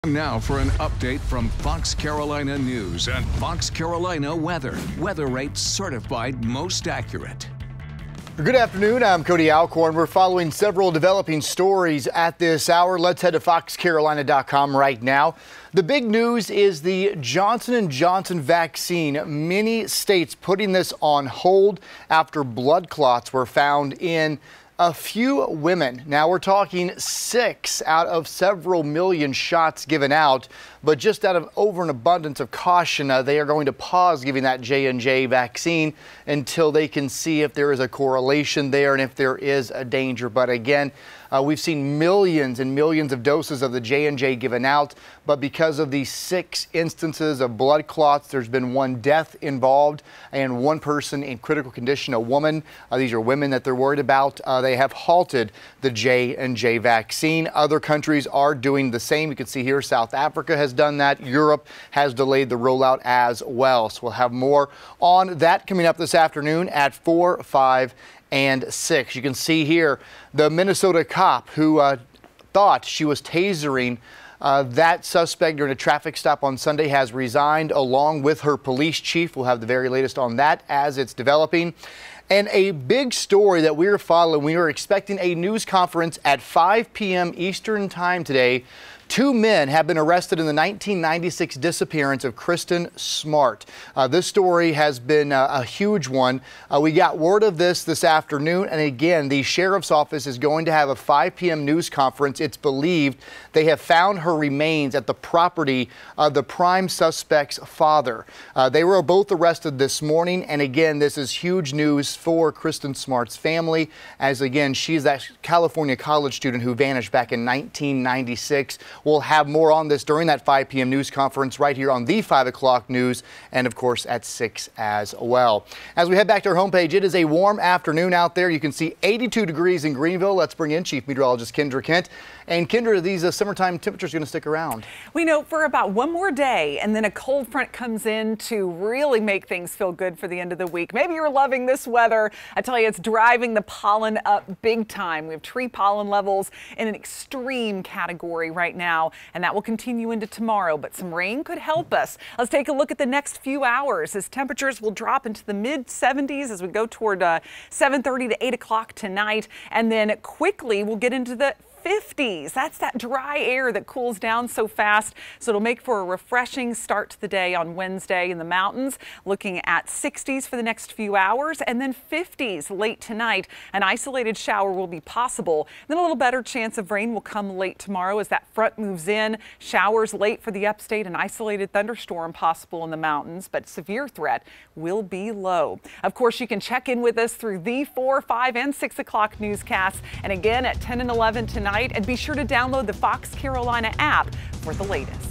Now for an update from Fox Carolina News and Fox Carolina Weather. Weather rates certified most accurate. Good afternoon. I'm Cody Alcorn. We're following several developing stories at this hour. Let's head to foxcarolina.com right now. The big news is the Johnson & Johnson vaccine. Many states putting this on hold after blood clots were found in a few women. Now we're talking 6 out of several million shots given out, but just out of over an abundance of caution, they are going to pause giving that J&J vaccine until they can see if there is a correlation there and if there is a danger. But again, we've seen millions and millions of doses of the J&J given out, but because of these 6 instances of blood clots, there's been 1 death involved and 1 person in critical condition, a woman. These are women that they're worried about. They have halted the J&J vaccine. Other countries are doing the same. You can see here South Africa has done that. Europe has delayed the rollout as well. So we'll have more on that coming up this afternoon at 4, 5, and 6. You can see here the Minnesota cop who thought she was tasering that suspect during a traffic stop on Sunday has resigned along with her police chief. We'll have the very latest on that as it's developing. And a big story that we're following, we are expecting a news conference at 5 p.m. Eastern time today. 2 men have been arrested in the 1996 disappearance of Kristen Smart. This story has been a huge one. We got word of this afternoon, and again, the sheriff's office is going to have a 5 p.m. news conference. It's believed they have found her remains at the property of the prime suspect's father. They were both arrested this morning, and again, this is huge news for Kristen Smart's family, as again, she's that California college student who vanished back in 1996. We'll have more on this during that 5 p.m. news conference right here on the 5 o'clock news and, of course, at 6 as well. As we head back to our homepage, it is a warm afternoon out there. You can see 82 degrees in Greenville. Let's bring in Chief Meteorologist Kendra Kent. And Kendra, these summertime temperatures are going to stick around. We know for about 1 more day, and then a cold front comes in to really make things feel good for the end of the week. Maybe you're loving this weather. I tell you, it's driving the pollen up big time. We have tree pollen levels in an extreme category right now, and that will continue into tomorrow, but some rain could help us. Let's take a look at the next few hours as temperatures will drop into the mid 70s as we go toward 7:30 to 8 o'clock tonight, and then quickly we'll get into the 50s. That's that dry air that cools down so fast, so it'll make for a refreshing start to the day on Wednesday in the mountains. Looking at 60s for the next few hours and then 50s late tonight. An isolated shower will be possible. Then a little better chance of rain will come late tomorrow as that front moves in. Showers late for the upstate, an isolated thunderstorm possible in the mountains, but severe threat will be low. Of course, you can check in with us through the 4, 5, and 6 o'clock newscasts, and again at 10 and 11 tonight. And be sure to download the Fox Carolina app for the latest.